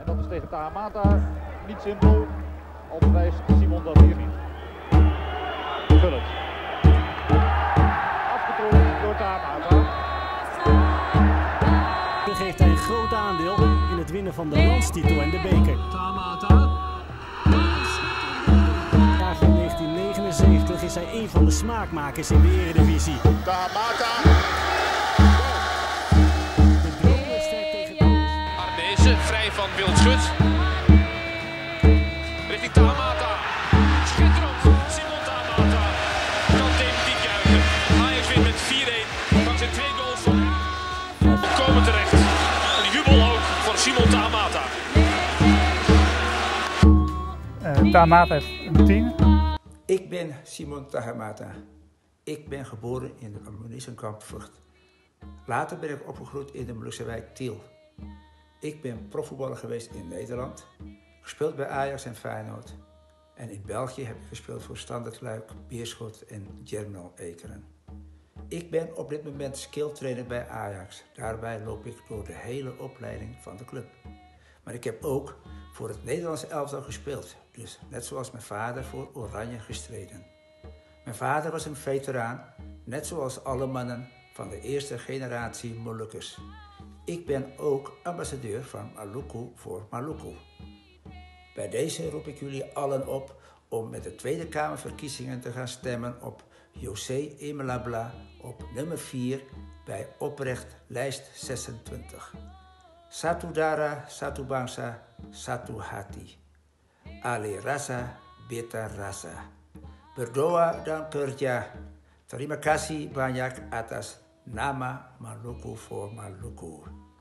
En dat is tegen Tahamata niet simpel. Al bewijst Simon dat hier niet. Vullend. Afgetrokken door Tahamata. Geeft hij een groot aandeel in het winnen van de landstitel en de beker. Tahamata. In 1979 is hij een van de smaakmakers in de Eredivisie. Tahamata. De droomwedstrijd tegen Arnezen, vrij van Wildschut. Richting Tahamata. Schitterend. Simon Tahamata. Kan definitief juichen. Ajax wint met 4-1. Van zijn 2 goals. Volkomen terecht. Een jubel ook voor Simon Tahamata. Tahamata heeft een 10. Ik ben Simon Tahamata. Ik ben geboren in het ammunitiekamp Vught. Later ben ik opgegroeid in de Molukse wijk Tiel. Ik ben profvoetballer geweest in Nederland, gespeeld bij Ajax en Feyenoord. En in België heb ik gespeeld voor Standard Luik, Beerschot en Germinal Ekeren. Ik ben op dit moment skilltrainer bij Ajax. Daarbij loop ik door de hele opleiding van de club. Maar ik heb ook voor het Nederlandse elftal gespeeld. Dus net zoals mijn vader voor Oranje gestreden. Mijn vader was een veteraan, net zoals alle mannen van de eerste generatie Molukkers. Ik ben ook ambassadeur van Maluku voor Maluku. Bij deze roep ik jullie allen op om met de Tweede Kamerverkiezingen te gaan stemmen op José Emelabla op nummer 4 bij oprecht lijst 26. Satu Dara, Satu Bangsa, Satu Hati. Ali Rasa, Beta Rasa. Berdoa dan kerja. Terima kasih banyak atas nama Maluku for Maluku.